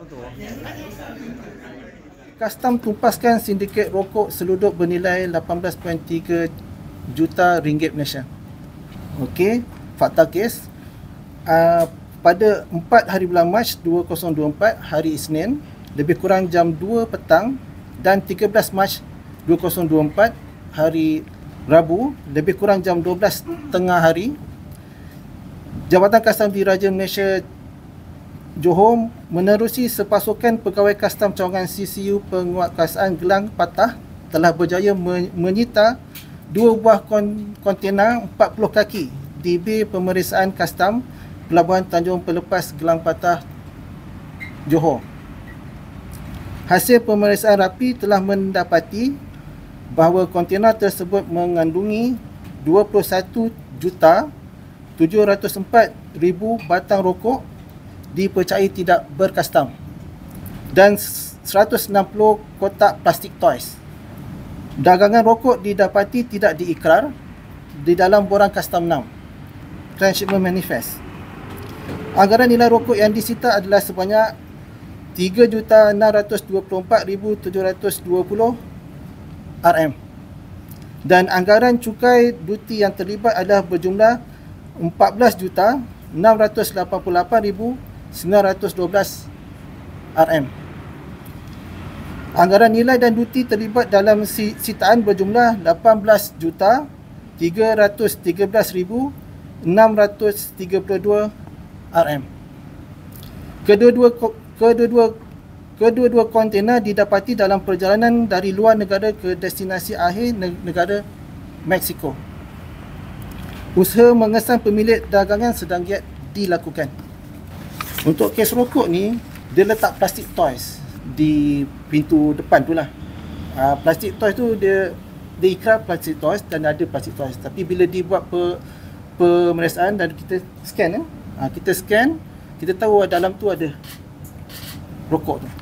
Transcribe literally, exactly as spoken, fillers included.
Kastam tumpaskan sindiket rokok seluduk bernilai lapan belas perpuluhan tiga juta ringgit Malaysia. Okey, fakta kes. Uh, pada empat hari bulan Mac dua ribu dua puluh empat, hari Isnin, lebih kurang jam dua petang, dan tiga belas Mac dua ribu dua puluh empat, hari Rabu, lebih kurang jam dua belas tengah hari, Jabatan Kastam Diraja Malaysia Johor menerusi sepasukan pegawai kastam cawangan C C U Penguatkuasaan Gelang Patah telah berjaya menyita dua buah kontena empat puluh kaki di Bir Pemeriksaan Kastam Pelabuhan Tanjung Pelepas Gelang Patah, Johor. Hasil pemeriksaan rapi telah mendapati bahawa kontena tersebut mengandungi dua puluh satu juta tujuh ratus empat ribu batang rokok dipercayai tidak berkastam dan seratus enam puluh kotak plastik toys. Dagangan rokok didapati tidak diikrar di dalam borang kastam enam, Transshipment Manifest. Anggaran nilai rokok yang disita adalah sebanyak tiga juta enam ratus dua puluh empat ribu tujuh ratus dua puluh ringgit dan anggaran cukai duti yang terlibat adalah berjumlah empat belas juta enam ratus lapan puluh lapan ribu sembilan ratus dua belas ringgit. Anggaran nilai dan duti terlibat dalam sitaan berjumlah lapan belas juta tiga ratus tiga belas ribu enam ratus tiga puluh dua ringgit. Kedua-dua kedua-dua kedua-dua kontena didapati dalam perjalanan dari luar negara ke destinasi akhir negara Mexico. Usaha mengesan pemilik dagangan sedang giat dilakukan. Untuk kes rokok ni, dia letak plastik toys di pintu depan tu lah. Uh, plastik toys tu dia dia ikrar plastik toys dan ada plastik toys. Tapi bila dibuat pe, pemeriksaan dan kita scan, eh, uh, kita scan, kita tahu dalam tu ada rokok tu.